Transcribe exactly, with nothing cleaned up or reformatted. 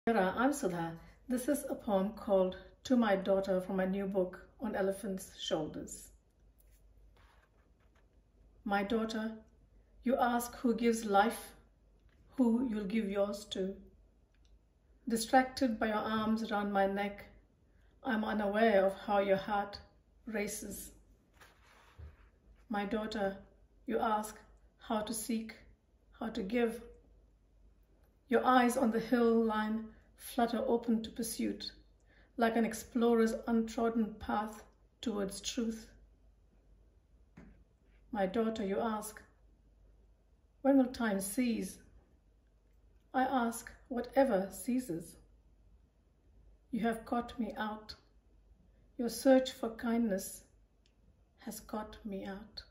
Hello, I'm Sudha. This is a poem called To My Daughter from my new book on elephants' shoulders. My daughter, you ask who gives life, who you'll give yours to. Distracted by your arms around my neck, I'm unaware of how your heart races. My daughter, you ask how to seek, how to give. Your eyes on the hill line flutter open to pursuit, like an explorer's untrodden path towards truth. My daughter, you ask, when will time cease? I ask, whatever ceases. You have caught me out. Your search for kindness has caught me out.